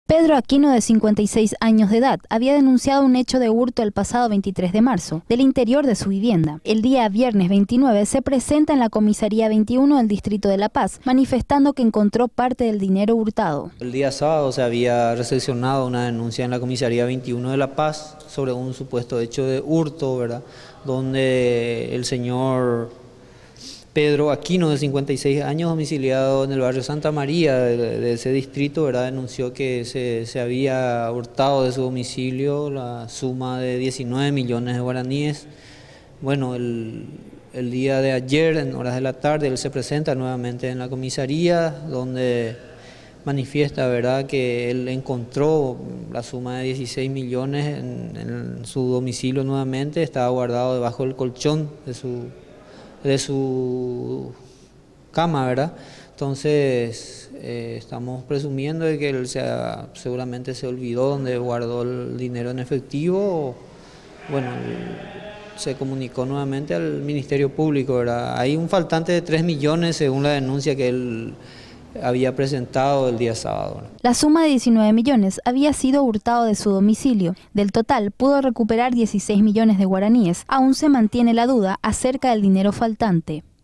Pedro Aquino, de 56 años de edad, había denunciado un hecho de hurto el pasado 23 de marzo, del interior de su vivienda. El día viernes 29 se presenta en la comisaría 21 del Distrito de La Paz, manifestando que encontró parte del dinero hurtado. El día sábado se había recepcionado una denuncia en la comisaría 21 de La Paz sobre un supuesto hecho de hurto, ¿verdad? Donde el señor Pedro Aquino, de 56 años, domiciliado en el barrio Santa María de ese distrito, ¿verdad?, denunció que se había hurtado de su domicilio la suma de 19 millones de guaraníes. Bueno, el día de ayer, en horas de la tarde, él se presenta nuevamente en la comisaría, donde manifiesta, ¿verdad?, que él encontró la suma de 16 millones en su domicilio nuevamente, estaba guardado debajo del colchón de su cama, ¿verdad? Entonces estamos presumiendo de que él seguramente se olvidó donde guardó el dinero en efectivo. Bueno, se comunicó nuevamente al Ministerio Público, ¿verdad? Hay un faltante de 3 millones según la denuncia que él había presentado el día sábado. La suma de 19 millones había sido hurtado de su domicilio. Del total pudo recuperar 16 millones de guaraníes. Aún se mantiene la duda acerca del dinero faltante.